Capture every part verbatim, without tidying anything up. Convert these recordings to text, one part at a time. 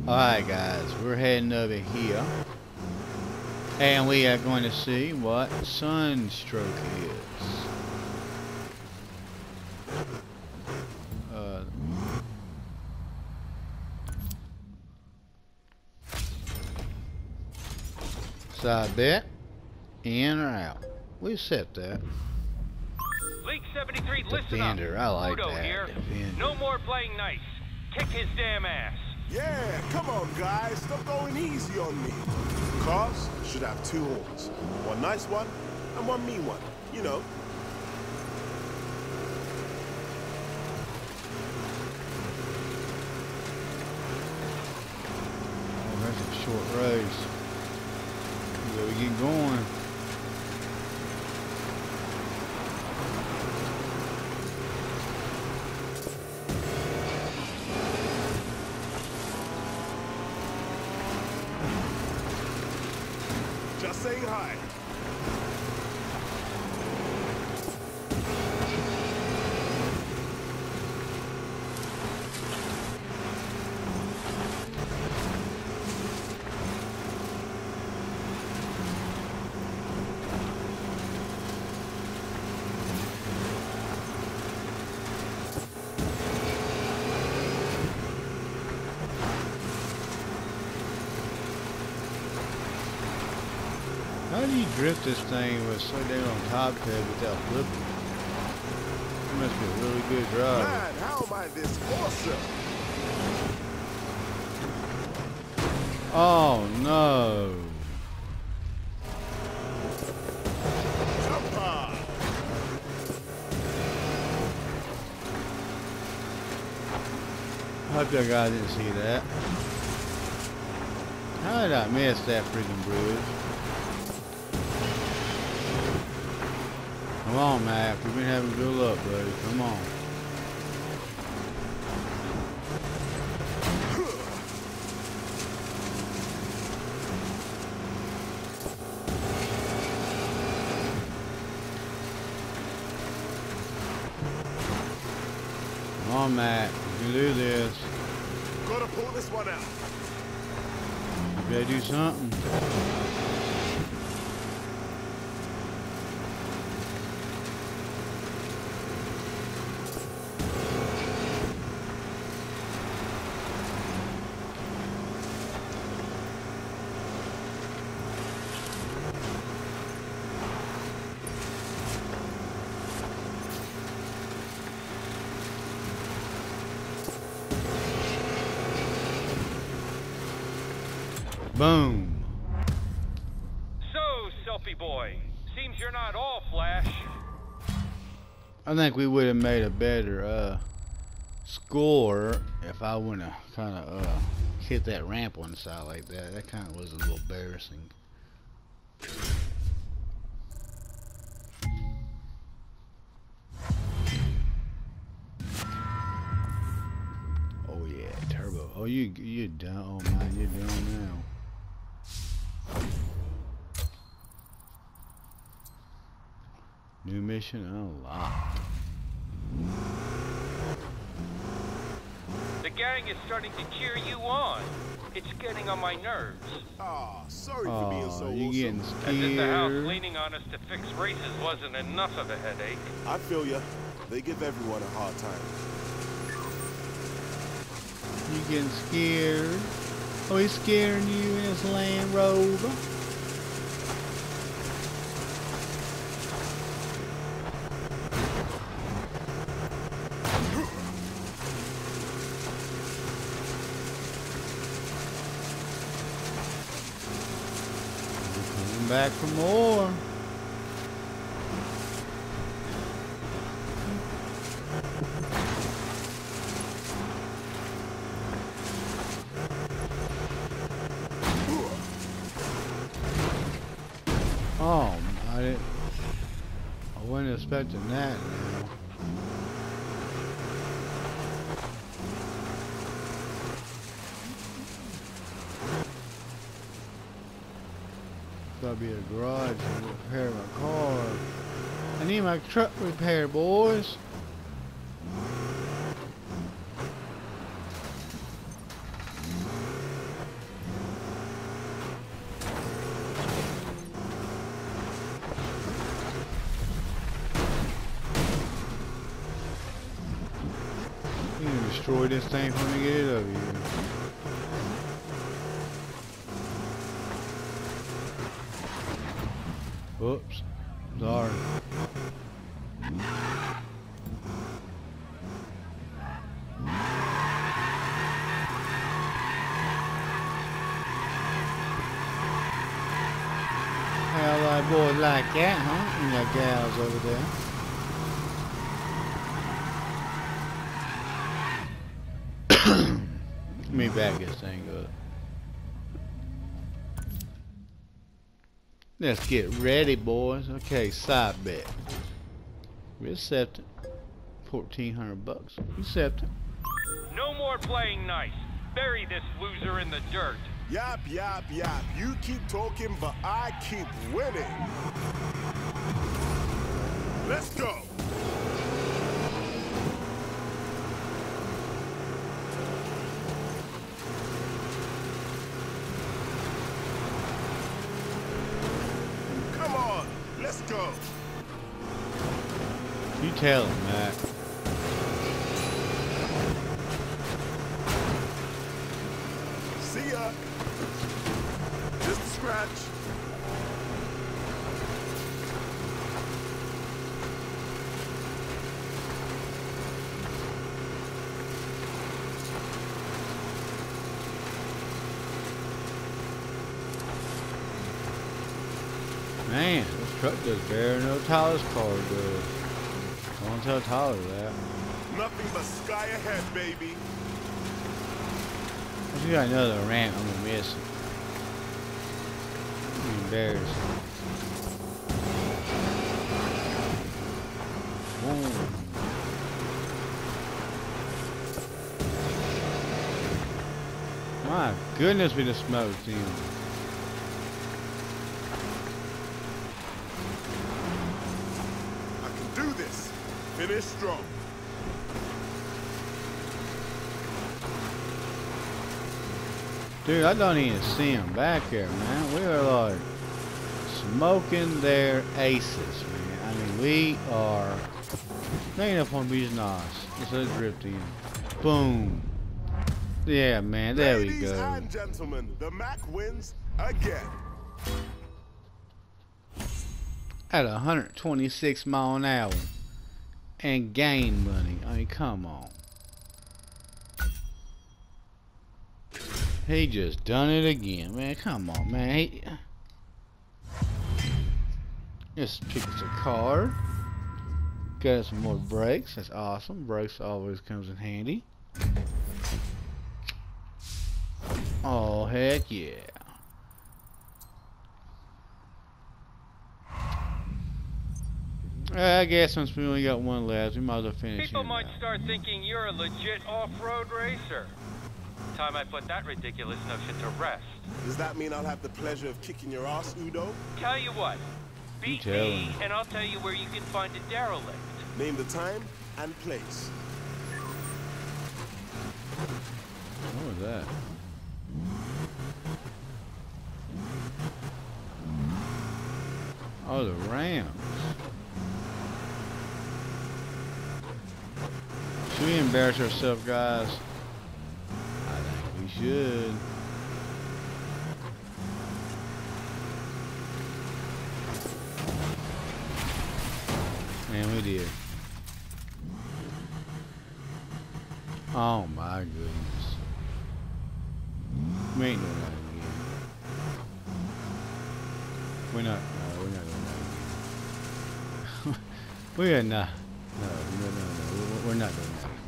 Alright guys, we're heading over here. And we are going to see what sunstroke is. Uh, side bet, in or out. We set that. Leak seventy-three, listen Defender, up. I like Udo that. Here. Defender. No more playing nice. Kick his damn ass. Yeah, come on, guys. Stop going easy on me. Cars should have two horns. One nice one and one mean one. You know. Oh, that's a short race. We gotta get going. Just saying hi. How do you drift this thing with so damn on top head without flipping? You must be a really good driver. Man, how am I this awesome? Oh no! Jumper! I hope y'all guys didn't see that. How did I miss that freaking bridge? Come on, Mac. We've been having good luck, buddy. Come on. Come on, Mac. You can do this. Gotta pull this one out. You better do something. Boom. So, selfie boy, seems you're not all flash. I think we would have made a better uh, score if I wouldn't have kind of uh, hit that ramp on the side like that. That kind of was a little embarrassing. Oh yeah, turbo. Oh, you you done? Oh man, you're done now. New mission unlocked. The gang is starting to cheer you on. It's getting on my nerves. Ah, sorry for being so Oh, you getting awesome. As if the house scared? leaning on us to fix races wasn't enough of a headache. I feel ya. They give everyone a hard time. You getting scared? Oh, he's scaring you in his Land Rover. Coming back for more. Oh, I didn't. I wasn't expecting that now. Gotta be a garage to repair my car. I need my truck repaired, boys. destroy this thing when we get it over here. Whoops. Sorry. How like boys like that, huh? And the gals over there. Let me back this thing up. Let's get ready, boys. Okay, side bet. We accept it. Fourteen hundred bucks. Accept it. No more playing nice. Bury this loser in the dirt. Yap, yap, yap. You keep talking, but I keep winning. Let's go. Come on, let's go. You tell him, Matt. See ya. Just a scratch. Man, this truck does better than no Tyler's car does. Don't tell Tyler that. Nothing but sky ahead, baby. If you got another ramp, I'm gonna miss it. I'm embarrassed. Boom. My goodness, we just smoked him. I can do this. Finish strong. Dude, I don't even see him back there, man. We are like smoking their aces, man. I mean, we are hanging up on these nice. Let's let it drift in. Boom. Yeah, man. There we Ladies go. and gentlemen, the Mac wins again. At one hundred twenty-six mile an hour and gain money. I mean, come on. He just done it again, man. Come on, man. He... Just pick us a car. Got some more brakes. That's awesome. Brakes always comes in handy. Oh, heck yeah. I guess since we only got one left, we might as well finish. People him might out. start thinking you're a legit off-road racer. Time I put that ridiculous notion to rest. Does that mean I'll have the pleasure of kicking your ass, Udo? Tell you what, beat tell me him. and I'll tell you where you can find a derelict. Name the time and place. What was that? Oh, the Rams. Should we embarrass ourselves, guys? I think we should. Man, we did. Oh my goodness. We ain't doing that again. We're not, no, we're not doing that again. We are not. No, no, no, no. We're not doing that again.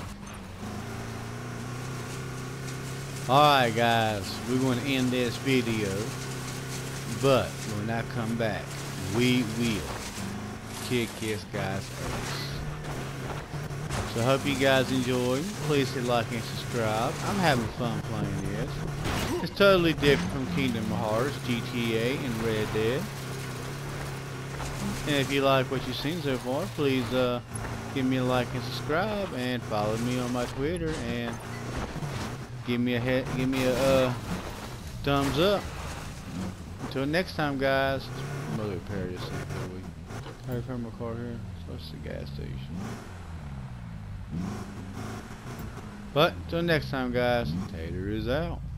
Alright guys, we're going to end this video. But when I come back, we will kick this guy's ass. So I hope you guys enjoyed. Please hit like and subscribe. I'm having fun playing this. It's totally different from Kingdom Hearts, G T A, and Red Dead. And if you like what you've seen so far, please uh, give me a like and subscribe, and follow me on my Twitter, and give me a head, give me a uh, thumbs up. Until next time, guys. I'm gonna repair this thing for a week. I repair my car here. So it's the gas station. But until next time, guys, Tater is out.